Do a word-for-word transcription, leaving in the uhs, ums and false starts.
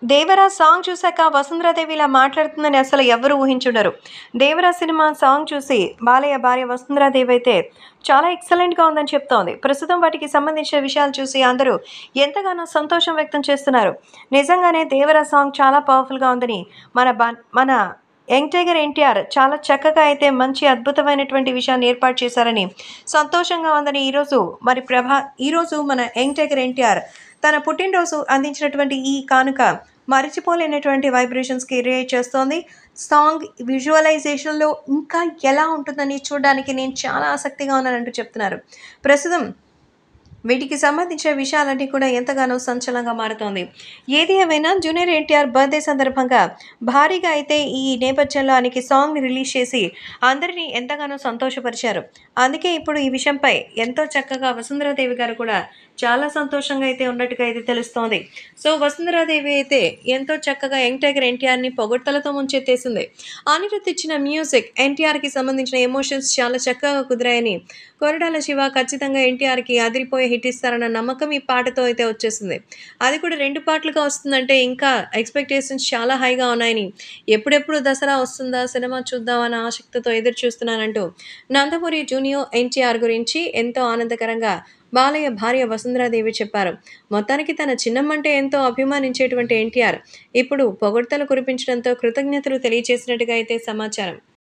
'Devara' song చూసాక వసుంధరాదేవి ఇలా మాట్లాడుతుందని అసలు ఎవ్వరు ఊహించుండరు. 'దేవరా' సినిమా సాంగ్ చూసి బాలయ్య భార్య వసుంధరాదేవి అయితే చాలా ఎక్సలెంట్‌గా ఉందని చెప్తోంది. ప్రస్తుతం వాటికి సంబంధించిన విషయాలు చూసి అందరూ ఎంతగానో సంతోషం వ్యక్తం చేస్తున్నారు. నిజంగానే 'దేవరా' సాంగ్ చాలా పవర్‌ఫుల్‌గా ఉందని మన బ మన యంగ్ టైగర్ ఎన్టీఆర్ చాలా చక్కగా అయితే మంచి అద్భుతమైనటువంటి విషయాన్ని ఏర్పాటు చేశారని సంతోషంగా ఉందని ఈరోజు మరి ప్రభా ఈరోజు మన యంగ్ టైగర్ ఎన్టీఆర్ తన పుట్టినరోజు అందించినటువంటి ఈ కానుక మరిచిపోలేనటువంటి వైబ్రేషన్స్ క్రియేట్ చేస్తోంది. సాంగ్ విజువలైజేషన్‌లో ఇంకా ఎలా ఉంటుందని చూడడానికి నేను చాలా ఆసక్తిగా ఉన్నానంటూ చెప్తున్నారు. ప్రస్తుతం వీటికి సంబంధించిన విషయాలన్నీ కూడా ఎంతగానో సంచలనంగా మారుతోంది. ఏది ఏమైనా జూనియర్ ఎన్టీఆర్ బర్త్‌డే సందర్భంగా భారీగా అయితే ఈ నేపథ్యంలో ఆయనకి సాంగ్‌ని రిలీజ్ చేసి అందరినీ ఎంతగానో సంతోషపరిచారు. అందుకే ఇప్పుడు ఈ విషయంపై ఎంతో చక్కగా వసుంధరాదేవి గారు కూడా చాలా సంతోషంగా అయితే ఉన్నట్టుగా అయితే తెలుస్తోంది. సో, వసుంధరాదేవి అయితే ఎంతో చక్కగా యంగ్ టైగర్ ఎన్టీఆర్‌ని పొగడ్తలతో ముంచెత్తేసింది. అనిరుద్ ఇచ్చిన మ్యూజిక్ ఎన్టీఆర్‌కి సంబంధించిన ఎమోషన్స్ చాలా చక్కగా కుదిరాయని, కొరటాల శివ ఖచ్చితంగా ఎన్టీఆర్‌కి అదిరిపోయే హిట్ ఇస్తారన్న నమ్మకం ఈ పాటతో అయితే వచ్చేసింది. అది కూడా రెండు పాటలుగా వస్తుందంటే ఇంకా ఎక్స్‌పెక్టేషన్స్ చాలా హైగా ఉన్నాయని, ఎప్పుడెప్పుడు దసరా వస్తుందా సినిమా చూద్దాం అన్న ఆసక్తితో ఎదురు చూస్తున్నానంటూ నందమూరి జూనియర్ ఎన్టీఆర్ గురించి ఎంతో ఆనందకరంగా బాలయ్య భార్య వసుంధరాదేవి చెప్పారు. మొత్తానికి తన చిన్నమ్మంటే ఎంతో అభిమానించేటువంటి ఎన్టీఆర్ ఇప్పుడు పొగడ్తలు కురిపించడంతో కృతజ్ఞతలు తెలియజేసినట్టుగా అయితే సమాచారం.